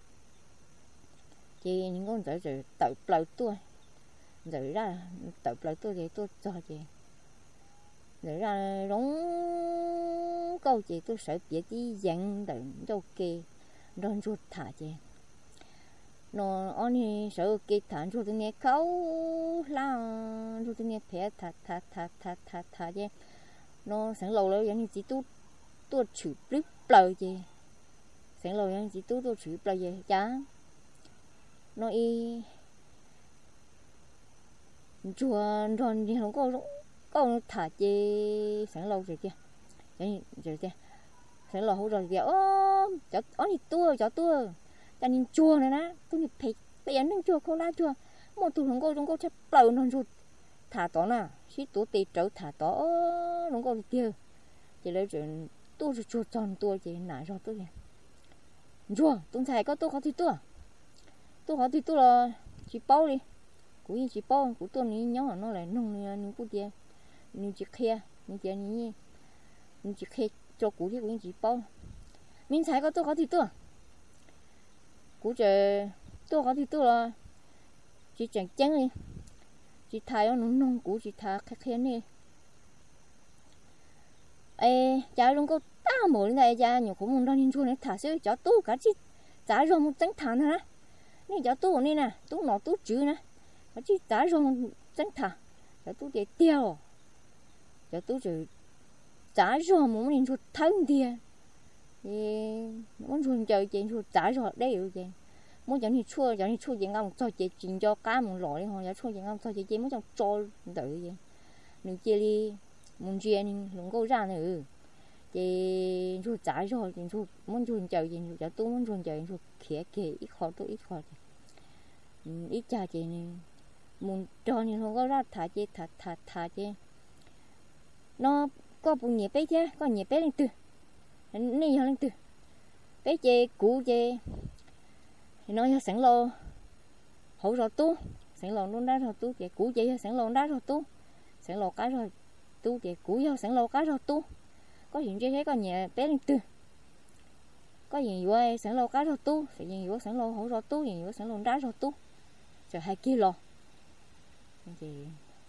chị những con giỏi rồi tự lời tu rồi ra tự lời tu thì tôi cho chị rồi ra đóng câu chị tôi sợ biết đi dặn đừng đâu kì rồi ruột thả chị nó anh thì sợ kì thả ruột tôi nghe khâu la ruột tôi nghe phê thả thả thả thả thả thả chị nó sáng lâu rồi giống như chị tôi tôi chửi rít lời chị sáng lâu giống chị tôi tôi chửi lời gì chá nó y chùa rồi thì không có có thả chị sáng lâu rồi kia đấy rồi kia sáng lâu rồi kia ơ cháu ó thì tua cháu tua ta nhìn chùa này nè tôi nhìn thấy bây giờ nên chùa không la chùa một tụi không có không có chấp lời nó rụt thả tó nè xí tụi tì trâu thả tó không có kia chỉ lấy chuyện tôi rồi chùa tròn tôi chỉ nãy rồi tôi kìa chùa tôi thấy có tôi có thì tua tôi có thì tôi là chỉ bao đi cú như chỉ bao cú tôi ní nhớ nó lại nông ní cú tiền ní chỉ khe ní tiền ní ní chỉ khe cho cú thì cú như chỉ bao mình thấy có tôi có thì tôi cú chờ tôi có thì tôi là chỉ chẳng chén đi chỉ thay nó nông nông cú chỉ thay khe khe này ê cha luôn có ta mỗi ngày cha nhiều cũng muốn ra nhìn chuột này thả xíu cho tôi cả chỉ giá rồi một trắng thả nữa nè cho tôi này nè tôi nó tôi chữ nè cả chỉ giá rồi một trắng thả cho tôi để tiêu cho tôi chỉ giá rồi muốn nhìn chuột thân thì thì muốn chuột chơi chơi chuột giá rồi đây rồi chơi muốn cho你chua cho你chua gì ngang cho chơi chính cho cá một lọ đi họ cho chua gì ngang cho chơi chơi muốn cho trôi đỡ vậy nếu chơi đi muốn chơi thì không có ra nữa thì chuột giá rồi thì chuột muốn chuột chơi thì chuột cho tôi muốn chuột chơi chuột khía khía ít khó tôi ít khó ít cha chơi này muốn cho thì không có ra thả chơi thả thả thả chơi nó có bụng nhẹ bé chứ có nhẹ bé lên từ này lên từ bé chơi cũ chơi thì nó sẵn lô hỗ trợ tú sẵn lô luôn đá rồi tú chơi cũ chơi sẵn lô đá rồi tú sẵn lô cái rồi tú chơi cũ sẵn lô cái rồi tú có hiện chơi thấy có nhẹ bé lên từ có gì vậy sẵn lô cái rồi tú phải gì vậy sẵn lô hỗ trợ tú gì vậy sẵn lô đá rồi tú rồi hai kilo thì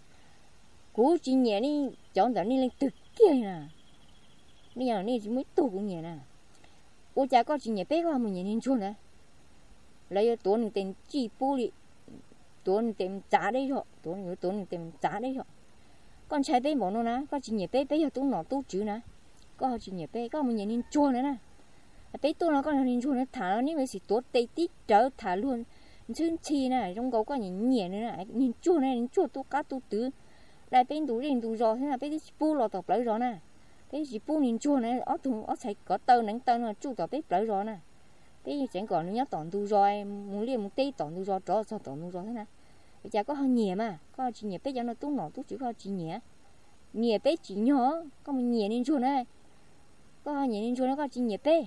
cũ chỉ nhẹ đi chọn giờ đi lên từ kia nè bây giờ này chỉ mới tu cũng nhẹ nè ô cha có chỉ nhẹ bé có một nhẹ nên chuột nè lấy tuổi mình tìm chi bù đi tuổi mình tìm giá đấy rồi tuổi mình tuổi mình tìm giá đấy rồi con trai bé bọn nó nè có chỉ nhẹ bé bé giờ tú nọ tú chữ nè có chỉ nhẹ bé có một nhẹ nên chuột nữa nè bé tu nó con nên chuột nó thả nó như vậy thì tuổi tây tí trở thả luôn chứ chi nè trong gấu có nhẹ nhẹ nữa nè nên chuột này nên chuột tu cá tu tứ lại bên tú lên tú rồi thế là bé bù lọt tập lấy rồi nè bé chỉ bù nên chuột này ở thùng ở chạy có tơ nắng tơ là chu tập bé lấy rồi nè cái chẳng còn nó nhớ tỏn tu rồi muốn liền một tí tỏn tu rồi cho cho tỏn tu rồi thế này bây giờ có hơi nhẹ mà có chỉ nhẹ bé cho nó tú nọ tú chỉ có chỉ nhẹ nhẹ bé chỉ nhỏ có một nhẹ nên chuột này có hơi nhẹ nên chuột nó có chỉ nhẹ bé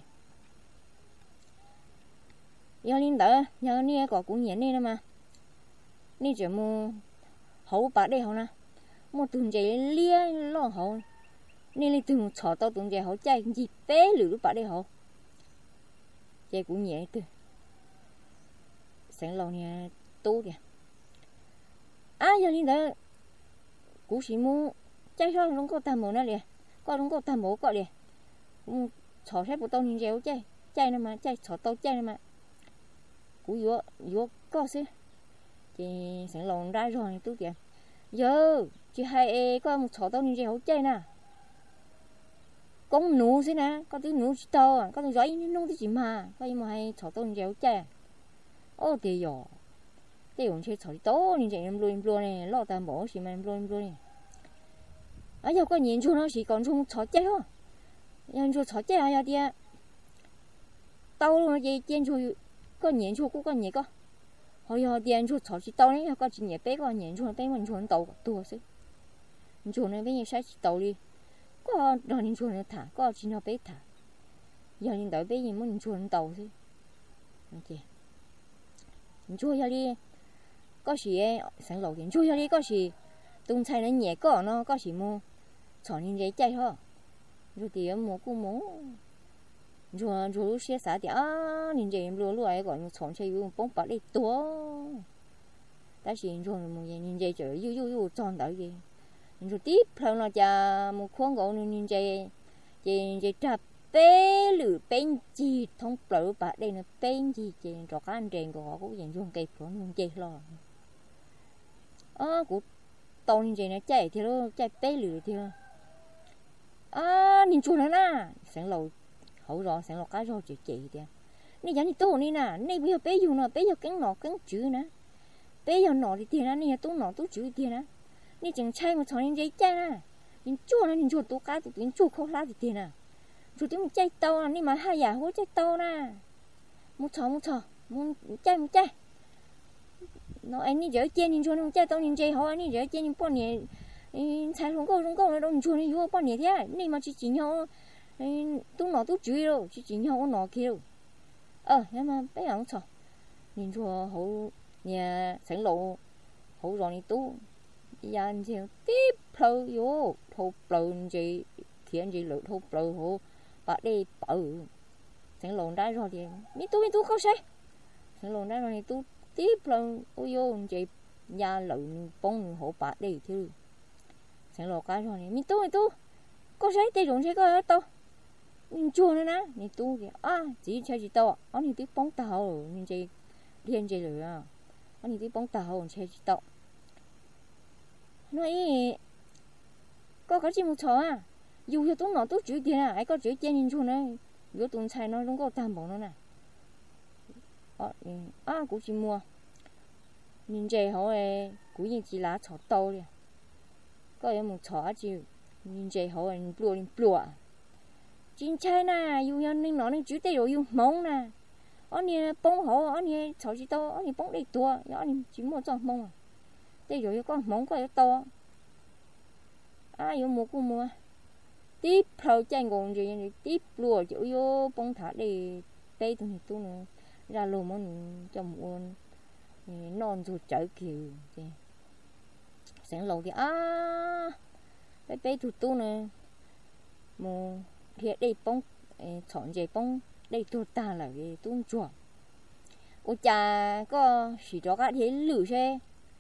giờ linh đỡ giờ nè có cũng nhẹ nè mà nè chỉ mua hậu bạc đây hậu nè một tuần chạy lia lo hậu nè lên từ một chó tao tuần chạy hậu chạy gì bé lử bạc đây hậu chạy cũng nhẹ từ sáng lâu nè tú kìa à giờ linh đỡ cú chỉ mua chạy sao không có tham mổ nữa liền có không có tham mổ có liền chó xếp của tao nhìn chạy chạy chạy nè mà chạy chó tao chạy nè mà cú vô vô có xí thì sáng lâu ra rồi tú kìa giờ chị hai có một chó tao nhìn chạy hậu chạy nè con nụ thế nè có thứ nụ to à có thứ giấy nung thế gì mà có mà hay chó tao nhìn chạy hậu chạy ô thì giờ cái ông chơi chó to nhìn chạy em luôn em luôn này lo tao bỏ gì mà em luôn em luôn này ở giờ có nhìn cho nó chỉ còn chung chó chạy thôi nhìn cho chó chạy à đi tao luôn gì trên cho có nhìn cho cũng có nhìn có hồi giờ tiền cho chó chỉ tao đấy có chỉ nhìn bé có nhìn cho bé mình cho nó tàu tua xí cho nó bé như sai chỉ tàu đi có đòi nhìn cho nó thả có chỉ nó bé thả giờ nhìn tới bé gì muốn cho nó tàu xí ok chúa cho đi có gì sáng lầu tiền chúa cho đi có gì tung chạy nó nhẹ cỡ nó có gì mua chọn những cái chạy thôi rồi thì mua cũng mua rồi rồi lúc xe xả thì à những cái lúa lúa ấy gọi chọn chạy dùng bông bát đi tua ta chỉ rồi một cái những cái chở yu yu yu chọn tới gì rồi tiếp theo là cha một khoang gỗ những cái cái cái trap bé lử bên gì thông bự bà đây là bên gì chị cho các anh trên của họ cũng dành dùng cây của những chị lo à cũng tao những chị nó chạy thì nó chạy bé lử thì à nhìn chuột nữa nè sáng lầu hậu rồi sáng lầu cá rồi chị chị thì nè giống như tôi nè nè nè bây giờ bé dùng nè bé giờ cắn nọ cắn chữ nè bé giờ nọ thì tiền nè nè tôi nọ tôi chữ tiền nè nè chẳng chạy một thằng những chị chạy nè nhìn chuột nè nhìn chuột tôi cá tôi nhìn chuột không lá thì tiền nè rồi tiếng chạy tàu à, nhưng mà hai giả hối chạy tàu nè, một chó một chó, một chạy một chạy, nó anh đi chơi chơi nhìn chuột không chạy tàu nhìn chơi họ anh đi chơi chơi nhìn bọn nhỉ, chạy không câu không câu nó đâu nhìn chuột nhìn vô bọn nhỉ thế, nhưng mà chỉ chỉ nhau, tung nó tung chửi đâu, chỉ chỉ nhau nó kia đâu, ờ nhưng mà bé không chó, nhìn chuột hậu nhà sáng lộ, hậu rồi đi tu, giờ anh chơi tiếp lâu vô, thâu lâu gì khi anh gì lỡ thâu lâu hậu bà đi bự sáng lộn đá rồi thì mi tu mi tu không sai sáng lộn đá rồi thì tu tiếp lần ôi vô chị nhà lợn bông hộ bà đi chứ sáng lộn cái rồi thì mi tu mi tu có sai tê rụng sai có tao mình chua nữa nè mi tu thì à chỉ chơi gì tao anh thì tiếp bóng tàu mình chơi điên chơi rồi à anh thì tiếp bóng tàu chơi gì tao nói có cái gì một chó à dù cho tôi nói tôi chửi tiền à, ai có chửi tiền nhìn chung này, nếu tôi xài nó không có tam bảo nó nè, à cũng chỉ mua, nhìn chơi họ ấy cũng như chỉ lá chó tàu đi, có em một chó chứ, nhìn chơi họ ấy bùa đi bùa, chính chơi nè, dù cho nên nó nên chửi tiền rồi dù mông nè, anh này bông họ, anh này chó chỉ tàu, anh này bông đầy tua, anh này chỉ mua cho mông à, đây rồi có mông có to, à yêu mua cũng mua. Tiếp theo chạy còn gì tiếp lùa chỗ vô bông thả để tây tụi tôi nữa ra lùa món cho muôn non rồi chở kiểu sáng lầu thì à bé bé tụi tôi nữa một thiệt đây bông chọn gì bông đây tôi ta là cái tôi chuột ôi cha có chỉ cho các thế lử xe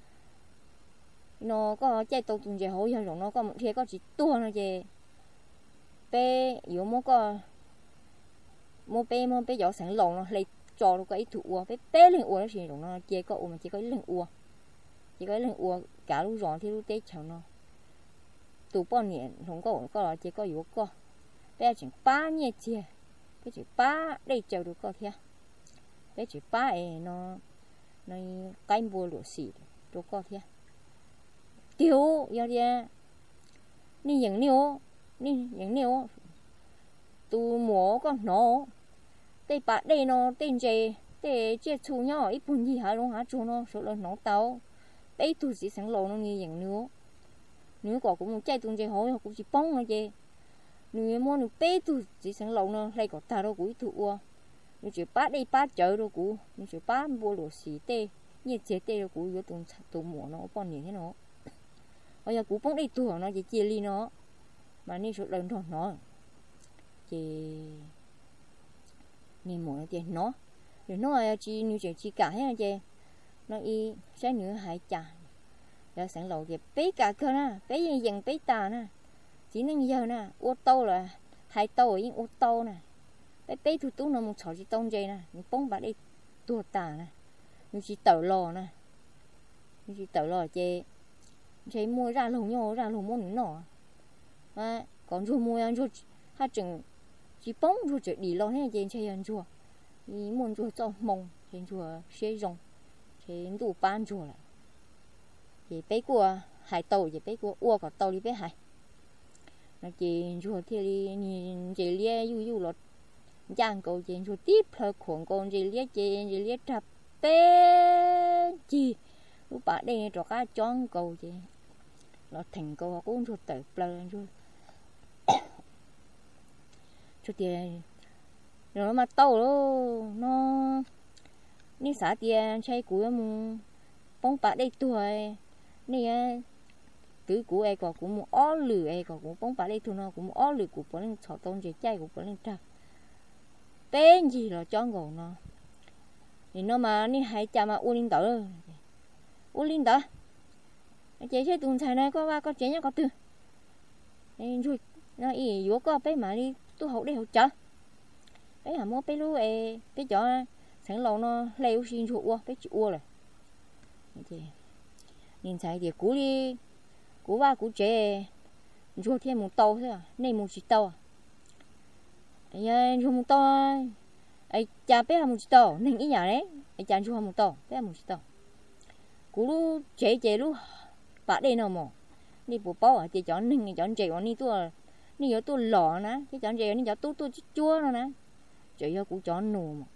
nó có chạy tàu tụi gì hối rồi nó có một thế có chỉ tua nó gì bé yếu mua có mua bé mua bé gió sáng lồng nó lấy cho nó cái thủ ua bé bé lên ua nó chỉ rồi nó chơi có ua mà chỉ có lên ua chỉ có lên ua cả lúc gió thì lúc tết chào nó tụ bao nhiêu không có có là chỉ có yếu có bé chỉ ba nhẹ chia bé chỉ ba đây chào được có thế bé chỉ ba ấy nó nó cái mua lúa xì được có thế tiêu giờ đi đi những nhiều đi những điều tu mua con nó đây bạn đây nó tên gì để chia chú nhau ít buồn gì hả luôn hả chú nó số lần nó tao bây tu chỉ sáng lầu nó như những nữa nếu có cũng chạy tuần gì hỏi cũng chỉ bông thôi chứ nếu mua được bây tu chỉ sáng lầu nó lại có ta đâu cũng ít thua nếu chỉ bắt đây bắt chợ đâu cũng nếu chỉ bắt mua đồ xí tê như chế tê đâu cũng có tuần tuần mua nó còn nhiều thế nó bây giờ cũng bông đây tu nó chỉ chia ly nó mà ní số lần thôi nó thì nhìn một cái nó rồi nó chỉ như chỉ chỉ cả hết chứ nó y sẽ nữa hai chả giờ sáng lầu thì bé cả cơ nè bé gì dần bé tà nè chỉ nên giờ nè ô tô là hai tô ở ô tô nè bé bé thu tú nó một chỗ chỉ tông dây nè những bông bát đi tua tà nè như chỉ tàu lò nè như chỉ tàu lò chứ chỉ mua ra lồng nhau ra lồng mua nữa à còn rồi mua ăn rồi hai chừng chỉ bông rồi chỉ đi lo hết trên chơi ăn rồi đi muốn rồi cho mông trên rồi sẽ rong trên đủ ban rồi lại thì bé của hải tàu thì bé của ua có tàu đi bé hải nó chỉ rồi thì nhìn chỉ lia yu yu lót giang cầu trên rồi tiếp theo khoảng con chỉ lia trên chỉ lia trap bé chi lúc bạn đây cho cá chọn cầu chứ nó thành cầu cũng rồi tới plei rồi cho tiền rồi mà tàu đó nó ní xã tiền chơi cú mu bông bạc đây tuổi ní tứ cú ai có cú mu ó lử ai có cú bông bạc đây tuổi nó cú mu ó lử cú bữa lên thọ tông chơi chơi cú bữa lên trà tên gì rồi cho ngầu nó thì nó mà ní hai cha mà u linh tở u linh tở chế chơi tuần sai này có ba có chế nhá có từ nên rồi nó ý vô có bé mà đi tu hậu đi hậu chợ bé hả mua bé lu ê bé chợ sáng lâu nó leo xin chuột bé chịu rồi thì nhìn thấy thì cú đi cú ba cú chế chuột thêm một tàu thôi à nên một chỉ tàu à ấy chuột một tàu ấy cha bé một chỉ tàu nên ý nhà đấy ấy cha chuột một tàu bé một chỉ tàu cú lu chế chế lu bạn đây nào mà đi bộ bao à chỉ chọn nên chọn chế còn đi tua đi ở tua lọ nè chỉ chọn chế đi chọn tua tua chua nữa nè chế giờ cú chọn nù mà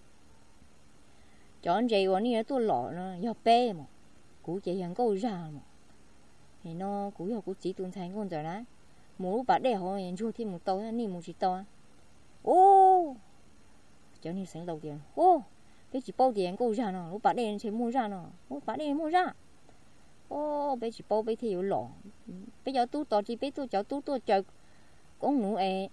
chọn chế còn đi ở tua lọ nó giờ bé mà cú chế hàng câu ra mà thì nó cú giờ cú chỉ tuần thành con rồi nè muốn bạn đây họ hiện chua thêm một tàu đi một chỉ tàu ô chọn đi sáng đầu tiên ô cái chỉ bao tiền câu ra nó lúc bạn đây sẽ mua ra nó lúc bạn đây mua ra ô bé chỉ bao bé thì有lọ bây giờ tu tỏ chỉ bé tu cháu tu tu chờ con nụ ê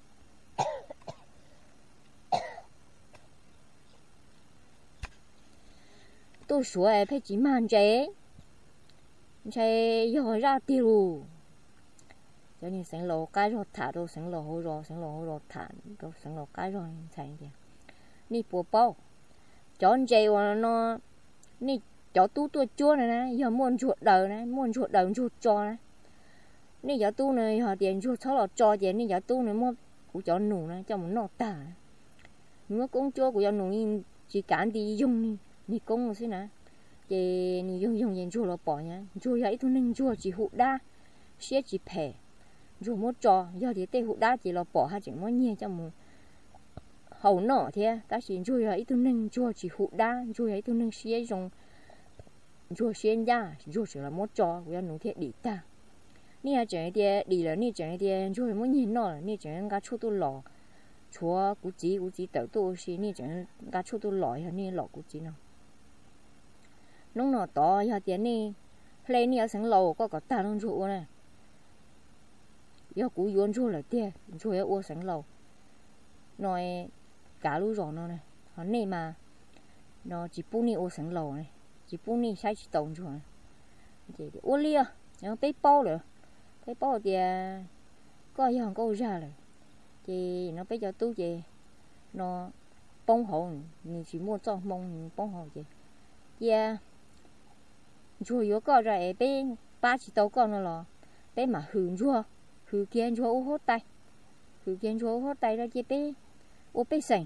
tu sửa ê bé chỉ mang chế chế giờ ra tiêu cho nên sáng lò cái rồi thả đâu sáng lò hồi rồi sáng lò hồi rồi thả đâu sáng lò cái rồi thành kìa ni bùa bao chọn chế nó ni cho tu tu chua này nè giờ muốn chuột đầu này muốn chuột đầu chuột cho này nè giờ tu này họ tiền chuột sáu là cho tiền nè giờ tu này mua của cho nụ này cho một nọ tả mua cũng chua của cho nụ chỉ cản đi dùng đi đi công rồi xí nè thì dùng dùng tiền chuột là bỏ nhá chuột vậy tu nên chuột chỉ hụt đa xé chỉ phè chuột mua cho giờ thì tê hụt đa chỉ là bỏ hai chỉ mua nhiều cho một hậu nọ thế ta chỉ chuột vậy tu nên chuột chỉ hụt đa chuột vậy tu nên xé dùng chua xuyên ra chua chỉ là một trò của anh nông thiệt đi ta nè chuyện thì đi là nè chuyện thì chua muốn nhìn nó nè chuyện cá chua tu lò chua cú chỉ cú chỉ tự tu xí nè chuyện cá chua tu lò hay nè lò cú chỉ nào nông nọ to hay tiền nè plei nè sáng lò có có ta nông chua này giờ cú yuan chua là tiền chua ở ô sáng lò nói cá lú giò nó này họ nè mà nó chỉ bu nè ô sáng lò này chỉ bún đi sai chỉ tông rồi, thì uống lia, nó bé bao rồi, bé bao thì có gì hàng câu ra rồi, thì nó bé cho tú gì, nó bông hồng, mình chỉ mua cho mông bông hồng gì, yeah, rồi có có rồi bé ba chỉ tàu con nó là bé mà hưởng chua, hưởng kiên chua u hốt tay, hưởng kiên chua u hốt tay ra chỉ bé, u bé sành,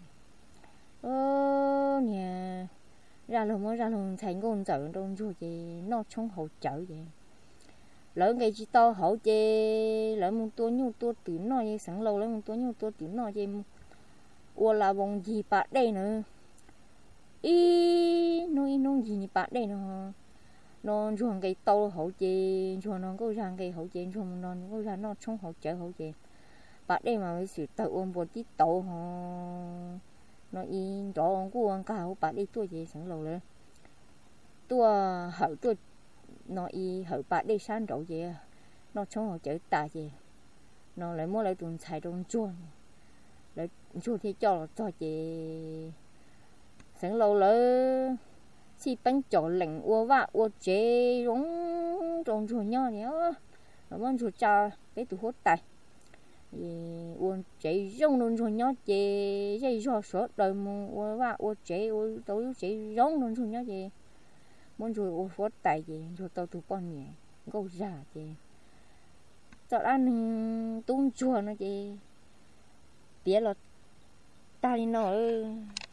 ơ nè ra luôn mới ra luôn thành con chợ đông chua chị nó trong hậu chợ vậy lớn cái chỉ to hậu chị lớn một tua nhiều tua tím nó vậy sáng lâu lớn một tua nhiều tua tím nó vậy ua là bông gì bạn đây nữa ý nó ý nó gì bạn đây nó nó chuồng cái to hậu chị chuồng nó có ra cái hậu chị chuồng nó có ra nó trong hậu chợ hậu chị bạn đây mà mới sửa tàu ôm một tí tàu họ nó in đó của anh cao bạn đi tuổi gì sáng lâu lên tua hậu tua nó y hậu bạn đi sang đậu gì nó trong họ chở ta gì nó lại mua lại tuần xài trong chuông lại chuông thì cho là cho chị sáng lâu lên chỉ bánh chó lạnh uo vạ uo chế rong trong chuông nhau nhớ nó muốn chuột cha bé tụ hốt tay uốn chế rong luôn rồi nhớ chế dây cho sốt đời mu uốn và uốn chế uốn tối chế rong luôn rồi nhớ chế muốn rồi uốn phốt tay chế rồi tao tụ con nhẹ câu giả chế cho ăn tung chua nó chế biết là ta đi nó